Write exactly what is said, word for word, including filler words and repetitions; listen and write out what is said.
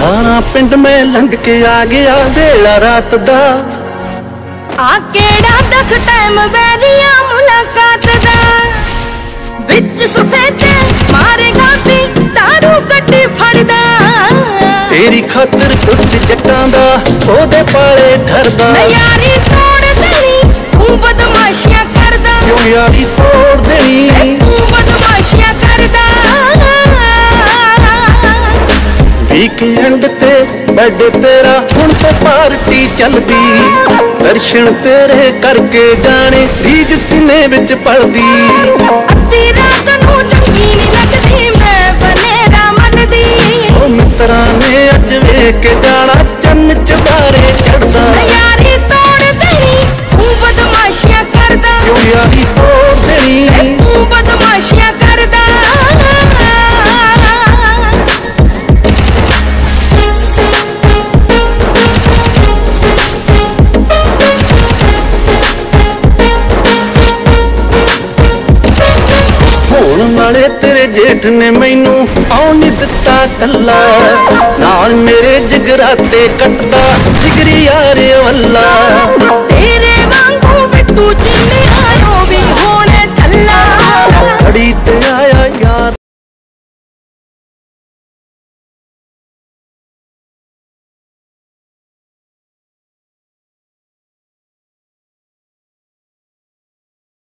अठारह पिंड में लंघ के आ गया वेला रात दा आ केड़ा दस टाइम बैरिया मुलाकात दा बिच सफेदे मारेगा भी दारू गड्डी फड़दा तेरी खातिर खुद जट्टां दा ओदे पाले ठरदा यारी तोड़ देनी तू बदमाशियां करदा क्यों यारी तोड़ देनी तू बदमाशियां करदा वीकेंड ते बर्थडे तेरा हुण तो पार्टी चलदी दर्शन तेरे करके जाने रीज सीने विच पलदी अद्धी रात नूं चंगी नहीं लगदी मैं बनेरा मनदी ओ मित्रां ने अज वेख के जाना चन्न चबारे चढ़दा यारी तोड़ देनी तू बदमाशियां करदा क्यों यारी तोड़ देनी तू बदमाशियां करदा नाले तेरे जेठ ने मैनू आउण नहीं दिता कल्ला नाल मेरे जगराते कटदा